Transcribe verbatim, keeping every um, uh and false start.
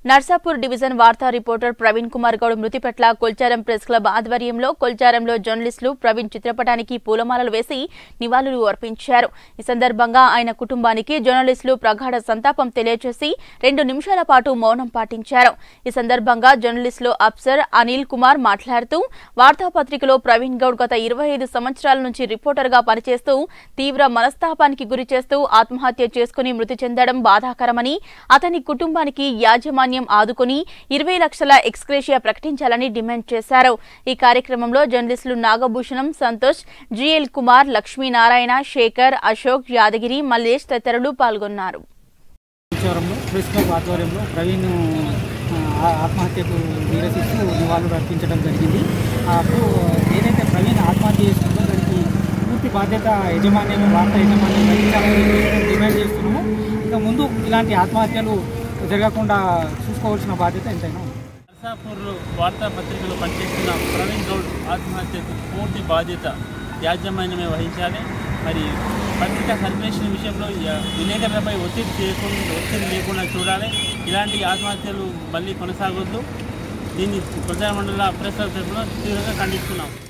Narsapur division వార్తా reporter Praveen Kumar Goud మృతి పట్ల కొల్చారం ప్రెస్ క్లబ్ ఆధ్వర్యంలో కొల్చారంలో జర్నలిస్టులు ప్రవీణ్ చిత్రపటానికి పూలమాలలు వేసి నివాళులు అర్పించారు। ఈ సందర్భంగా ఆయన కుటుంబానికి జర్నలిస్టులు ప్రగాఢ సంతాపం తెలియజేసి రెండు నిమిషాల పాటు మౌనం పాటించారు। ఈ సందర్భంగా జర్నలిస్టులు అఫ్సర్ అనిల్ కుమార్ మాట్లాడుతూ వార్తాపత్రికలో ప్రవీణ్ గౌడ్ గత ఇరవై ఐదు సంవత్సరాల నుంచి రిపోర్టర్ గా పనిచేస్తూ తీవ్ర మనస్తాపానికి గురి చేస్తూ ఆత్మహత్య చేసుకుని మృతి చెందడం బాధాకరమని అతని కుటుంబానికి యాజమాన్యం ఆదుకొని ఇరవై లక్షల ఎక్స్‌గ్రేషియా ప్రకటించాలని డిమాండ్ చేశారు। ఈ కార్యక్రమంలో జర్నలిస్టులు నాగభూషణం, సంతోష్, జిఎల్ కుమార్, లక్ష్మీనారాయణ, శేఖర్, అశోక్, యాదగిరి, మల్లేష్ తదితరులు పాల్గొన్నారు। ప్రెస్ క్లబ్ ఆధ్వర్యంలో ప్రవీణ్ ఆత్మహత్యకు నిరసిస్తూ నివాళులు అర్పించడం జరిగింది। అప్పుడు ఏదైతే ప్రవీణ్ ఆత్మహత్య చేసుకుందో దానికి పూర్తి బాధ్యత యజమాన్యం వార్తా యజమాన్యం వహించాలని డిమాండ్ చేస్తున్నాము। ఇక ముందు ఇలాంటి ఆత్మహత్యలు జరగకుండా చూసుకోవాల్సిన బాధ్యత ఎంతైనా ఉంది। నర్సాపూర్ వార్తాపత్రికలో పనిచేస్తున్న ప్రవీణ్ గౌడ్ ఆత్మహత్యకు పూర్తి బాధ్యత యాజమాన్యమే వహించాలి। మరి పత్రికా సర్క్యులేషన్ విషయంలో విలేకరులపై ఒత్తిడి చేయకుండా ఒత్తిడి లేకుండా చూడాలి। ఇలాంటి ఆత్మహత్యలు మళ్ళీ కొనసాగొద్దు। దీన్ని ప్రజామండల ప్రెస్ తరఫున తీవ్రంగా ఖండిస్తున్నాం।